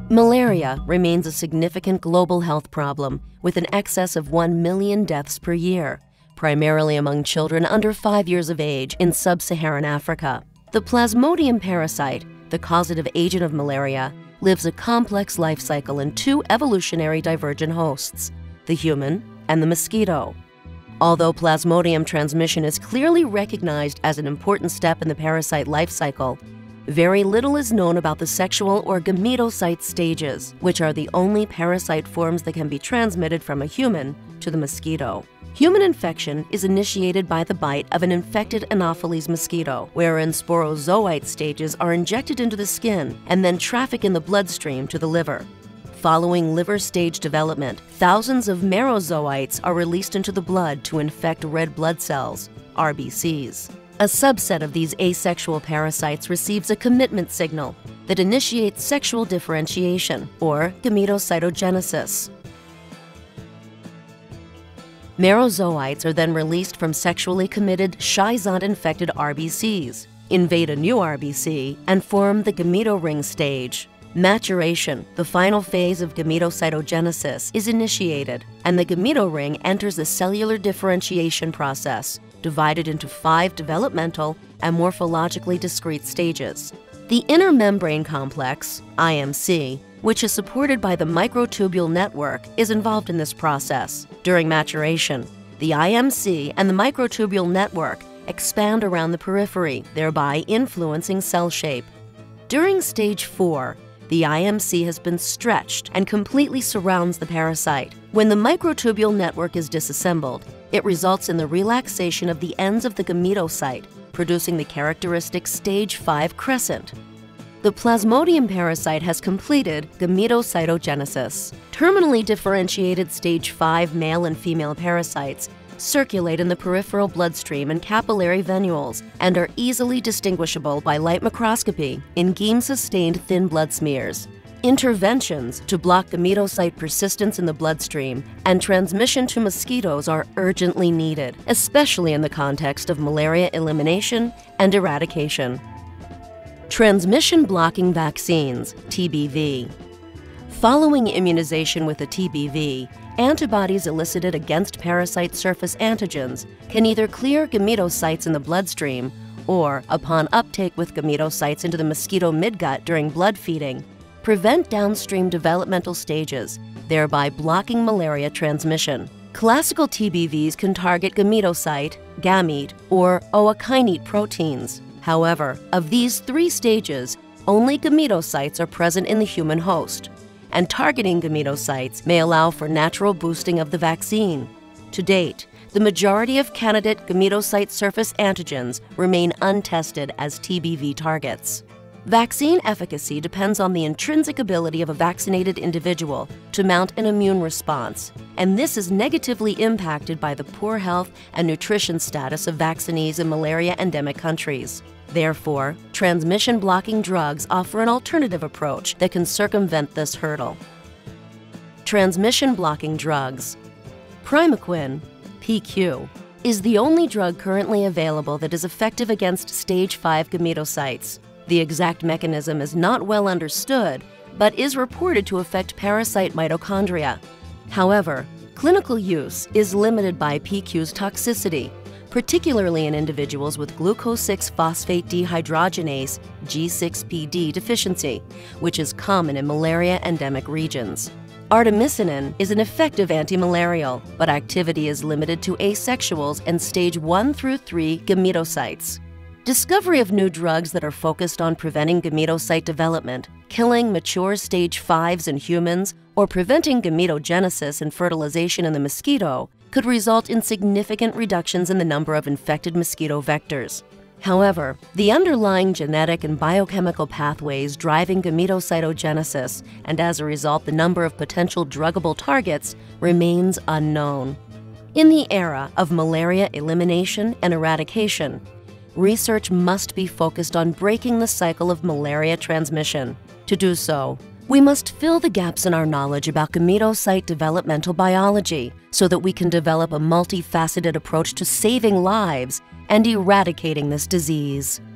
Malaria remains a significant global health problem with an excess of 1 million deaths per year, primarily among children under 5 years of age in Sub-Saharan Africa. The Plasmodium parasite, the causative agent of malaria, lives a complex life cycle in 2 evolutionary divergent hosts, the human and the mosquito. Although Plasmodium transmission is clearly recognized as an important step in the parasite life cycle, very little is known about the sexual or gametocyte stages, which are the only parasite forms that can be transmitted from a human to the mosquito. Human infection is initiated by the bite of an infected Anopheles mosquito, wherein sporozoite stages are injected into the skin and then traffic in the bloodstream to the liver. Following liver stage development, thousands of Merozoites are released into the blood to infect red blood cells, RBCs. A subset of these asexual parasites receives a commitment signal that initiates sexual differentiation, or gametocytogenesis. Merozoites are then released from sexually committed schizont-infected RBCs, invade a new RBC, and form the gametoring stage. Maturation, the final phase of gametocytogenesis, is initiated, and the gametoring enters a cellular differentiation process, divided into 5 developmental and morphologically discrete stages. The inner membrane complex, IMC, which is supported by the microtubule network, is involved in this process. During maturation, the IMC and the microtubule network expand around the periphery, thereby influencing cell shape. During stage 4, the IMC has been stretched and completely surrounds the parasite. When the microtubule network is disassembled, it results in the relaxation of the ends of the gametocyte, producing the characteristic stage 5 crescent. The Plasmodium parasite has completed gametocytogenesis. Terminally differentiated stage 5 male and female parasites circulate in the peripheral bloodstream and capillary venules and are easily distinguishable by light microscopy in Giemsa-stained thin blood smears. Interventions to block gametocyte persistence in the bloodstream and transmission to mosquitoes are urgently needed, especially in the context of malaria elimination and eradication. Transmission-blocking vaccines, TBV. Following immunization with a TBV, antibodies elicited against parasite surface antigens can either clear gametocytes in the bloodstream or, upon uptake with gametocytes into the mosquito midgut during blood feeding, prevent downstream developmental stages, thereby blocking malaria transmission. Classical TBVs can target gametocyte, gamete, or ookinete proteins. However, of these 3 stages, only gametocytes are present in the human host, and targeting gametocytes may allow for natural boosting of the vaccine. To date, the majority of candidate gametocyte surface antigens remain untested as TBV targets. Vaccine efficacy depends on the intrinsic ability of a vaccinated individual to mount an immune response, and this is negatively impacted by the poor health and nutrition status of vaccinees in malaria endemic countries. Therefore, transmission-blocking drugs offer an alternative approach that can circumvent this hurdle. Transmission-blocking drugs. Primaquine, PQ, is the only drug currently available that is effective against stage 5 gametocytes. The exact mechanism is not well understood, but is reported to affect parasite mitochondria. However, clinical use is limited by PQ's toxicity, particularly in individuals with glucose-6-phosphate dehydrogenase G6PD deficiency, which is common in malaria endemic regions. Artemisinin is an effective antimalarial, but activity is limited to asexuals and stage 1 through 3 gametocytes. Discovery of new drugs that are focused on preventing gametocyte development, killing mature stage 5s in humans, or preventing gametogenesis and fertilization in the mosquito could result in significant reductions in the number of infected mosquito vectors. However, the underlying genetic and biochemical pathways driving gametocytogenesis, and as a result the number of potential druggable targets, remains unknown. In the era of malaria elimination and eradication, research must be focused on breaking the cycle of malaria transmission. To do so, we must fill the gaps in our knowledge about gametocyte developmental biology so that we can develop a multifaceted approach to saving lives and eradicating this disease.